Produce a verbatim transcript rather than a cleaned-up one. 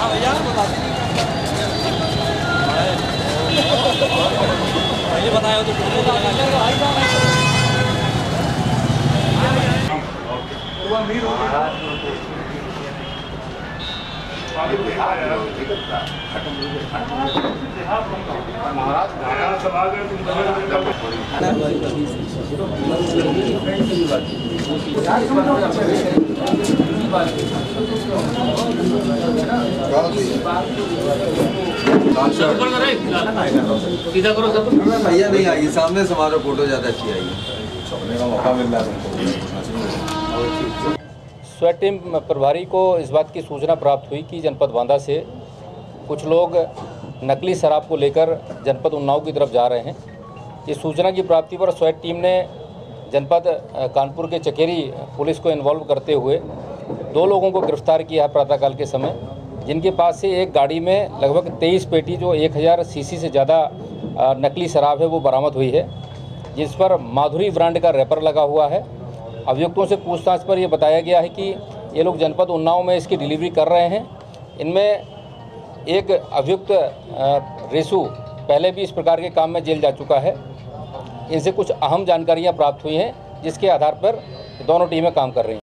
पहले बताया तो भैया नहीं आई सामने से हमारा फोटो ज़्यादा अच्छी आई है। मौका मिल रहा है तुमको। स्वेट टीम प्रभारी को इस बात की सूचना प्राप्त हुई कि जनपद बांदा से कुछ लोग नकली शराब को लेकर जनपद उन्नाव की तरफ जा रहे हैं। इस सूचना की प्राप्ति पर स्वेट टीम ने जनपद कानपुर के चकेरी पुलिस को इन्वॉल्व करते हुए दो लोगों को गिरफ्तार किया है प्रातःकाल के समय, जिनके पास से एक गाड़ी में लगभग तेईस पेटी जो एक हज़ार सीसी से ज़्यादा नकली शराब है वो बरामद हुई है, जिस पर माधुरी ब्रांड का रैपर लगा हुआ है। अभियुक्तों से पूछताछ पर यह बताया गया है कि ये लोग जनपद उन्नाव में इसकी डिलीवरी कर रहे हैं। इनमें एक अभियुक्त रेसू पहले भी इस प्रकार के काम में जेल जा चुका है। इनसे कुछ अहम जानकारियां प्राप्त हुई हैं, जिसके आधार पर दोनों टीमें काम कर रही हैं।